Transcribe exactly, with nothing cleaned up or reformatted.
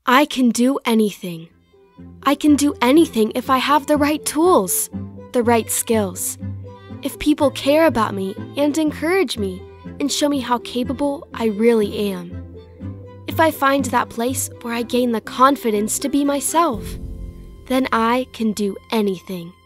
I can do anything. I can do anything if I have the right tools, the right skills. If people care about me and encourage me and show me how capable I really am. If I find that place where I gain the confidence to be myself, then I can do anything.